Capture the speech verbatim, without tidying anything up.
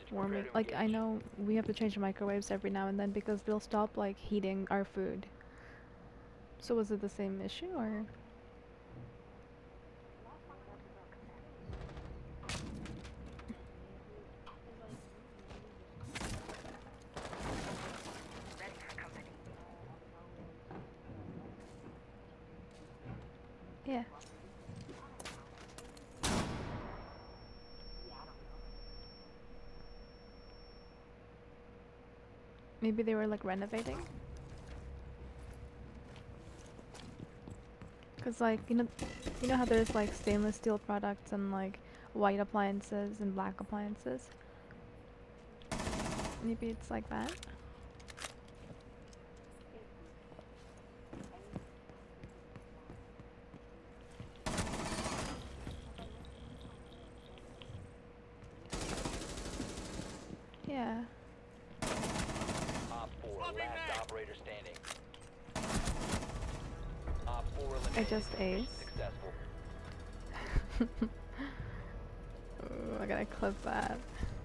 warming. Like, I know we have to change the microwaves every now and then because they'll stop, like, heating our food. So was it the same issue, or? Yeah. Maybe they were, like, renovating? Cause, like, you know, you know how there's, like, stainless steel products and, like, white appliances and black appliances? Maybe it's like that? Yeah. Op four, last operator standing. Op four I eliminated. just aced. Successful. Ooh, I gotta clip that.